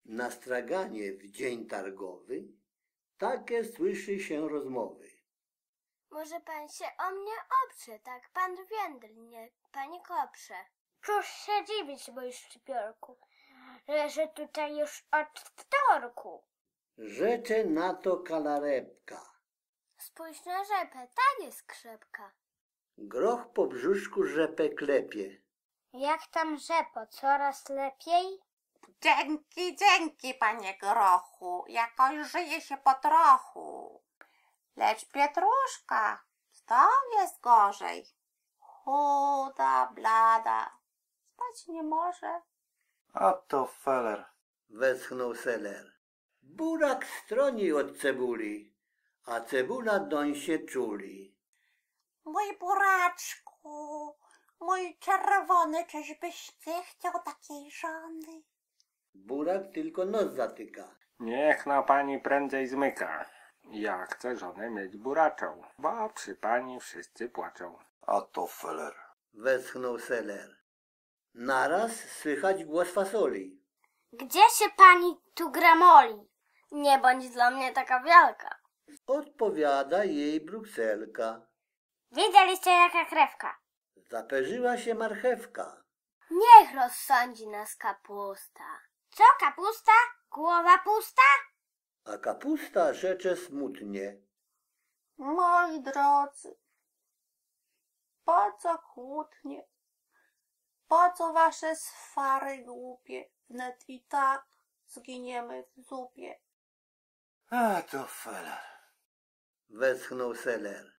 Na straganie w dzień targowy takie słyszy się rozmowy. Może pan się o mnie oprze, tak pan Więdl nie, panie Koprze. Cóż się dziwić, mój szczypiorku, leżę tutaj już od wtorku. Rzecze na to Kalarepka. Spójrz na rzepę, ta jest krzepka. Groch po brzuszku rzepę klepie. Jak tam rzepo, coraz lepiej? Dzięki, panie Grochu, jakoś żyje się po trochu. Lecz Pietruszka, z tą jest gorzej. Chuda, blada, spać nie może. A to feller. Westchnął Seller. Burak stroni od cebuli, a cebula doń się czuli. Mój buraczku, mój czerwony, czyżbyś ty chciał takiej żony? Burak tylko nos zatyka. Niech na pani prędzej zmyka. Ja chcę żonę mieć buraczą, bo przy pani wszyscy płaczą. A to feller. Westchnął Seller. Naraz słychać głos fasoli. Gdzie się pani tu gramoli? Nie bądź dla mnie taka wielka. Odpowiada jej Brukselka. Widzieliście jaka krewka? Zaperzyła się marchewka. Niech rozsądzi nas kapusta. Co kapusta? Głowa pusta? A kapusta rzecze smutnie. Moi drodzy, po co kłótnie? Po co wasze swary głupie? Wnet i tak zginiemy w zupie. A to feller. Westchnął Seller.